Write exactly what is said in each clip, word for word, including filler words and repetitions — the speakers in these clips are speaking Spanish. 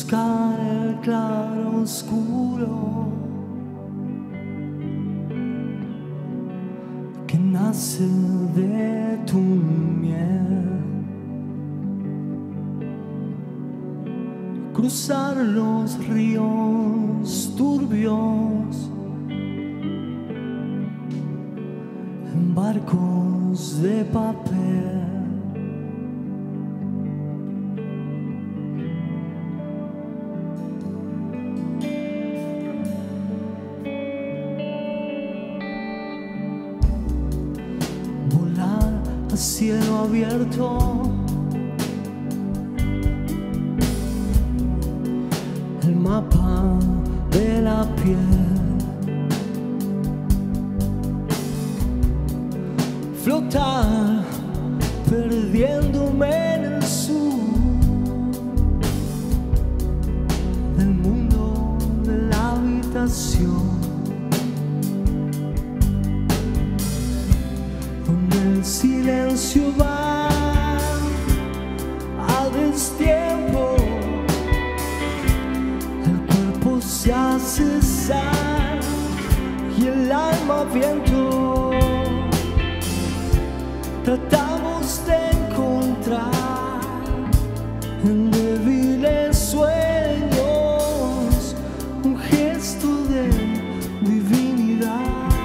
buscar el claro oscuro que nace de tu miel, cruzar los ríos turbios en barcos de papel. Cielo abierto, el mapa de la piel, flotar perdiéndome en el sur del mundo de la habitación, el silencio va a destiempo, el cuerpo se hace sal y el alma viento. Tratamos de encontrar en débiles sueños un gesto de divinidad.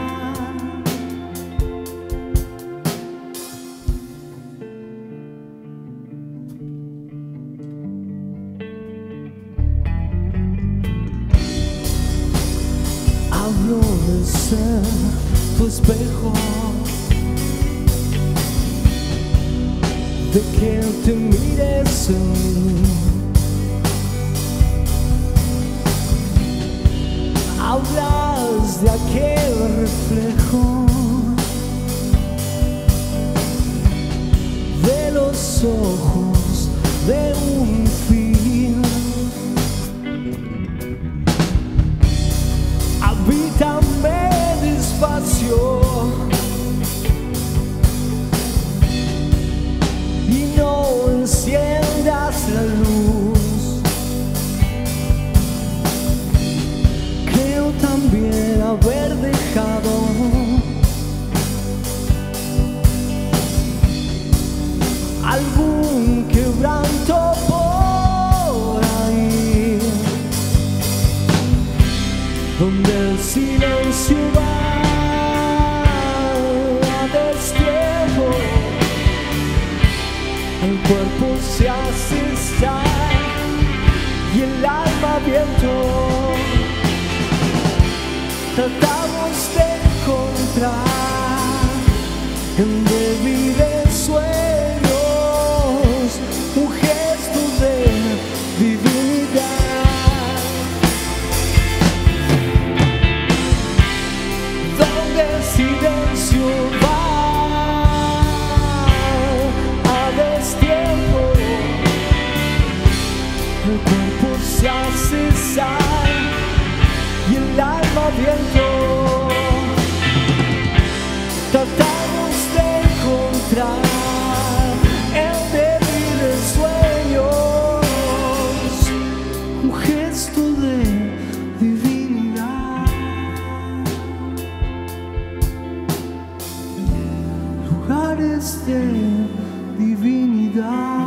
Hablo de ser tu espejo, de que te mires en mí. Hablas de aquel reflejo, de los ojos de un fin. Habítame despacio y no enciendas la luz. Creo también haber dejado algún quebranto por ahí, donde el silencio va a destiempo, el cuerpo se hace sal y el alma viento. Tratamos de encontrar en débiles sueños un gesto de divinidad. El silencio va a destiempo, el cuerpo se hace sal y el alma viento. Tratamos de encontrar en débiles sueños un gesto de divinidad. Lugares de divinidad.